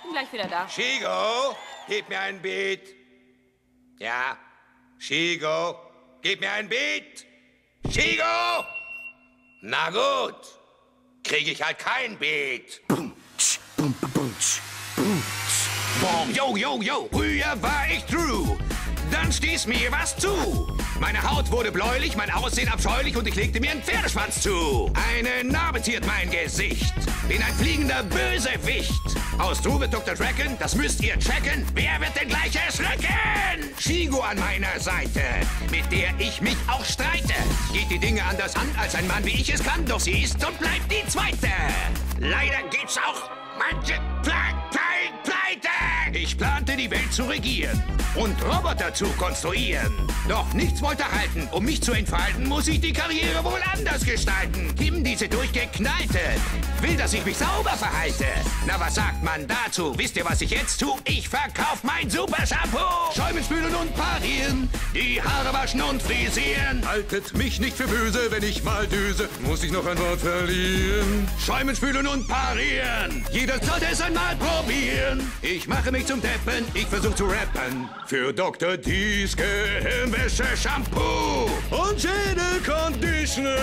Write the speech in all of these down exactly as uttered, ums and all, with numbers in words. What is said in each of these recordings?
Bin gleich wieder da. Shigo, gib mir ein Beat. Ja, Shigo, gib mir ein Beat. Shigo! Na gut, kriege ich halt kein Beat. Bum, tsch, bum, bum, tsch, bum, tsch. Boom, yo, yo, yo, früher war ich true. Dann stieß mir was zu. Meine Haut wurde bläulich, mein Aussehen abscheulich und ich legte mir einen Pferdeschwanz zu. Eine Narbe ziert mein Gesicht. Bin ein fliegender Bösewicht. Aus True wird Doktor Draken, das müsst ihr checken. Wer wird denn gleich erschrecken? Shigo an meiner Seite, mit der ich mich auch streite. Geht die Dinge anders an, als ein Mann wie ich es kann. Doch sie ist und bleibt die Zweite. Leider geht's auch manche Pleite. Ich plante, die Welt zu regieren und Roboter zu konstruieren. Doch nichts wollte halten. Um mich zu entfalten, muss ich die Karriere wohl anders gestalten. Kim, diese durchgeknallte, will, dass ich mich sauber verhalte. Na, was sagt man dazu? Wisst ihr, was ich jetzt tue? Ich verkauf mein Super-Shampoo. Schäumen, spülen und parieren, die Haare waschen und frisieren. Haltet mich nicht für böse, wenn ich mal düse, muss ich noch ein Wort verlieren. Schäumen, spülen und parieren, jeder sollte es einmal probieren. Ich mache mich zum Deppen, ich versuch zu rappen. Für Doktor D's Gehirnwäsche-Shampoo und Schädel-Conditioner.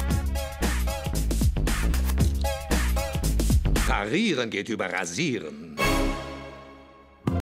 Parieren geht über Rasieren.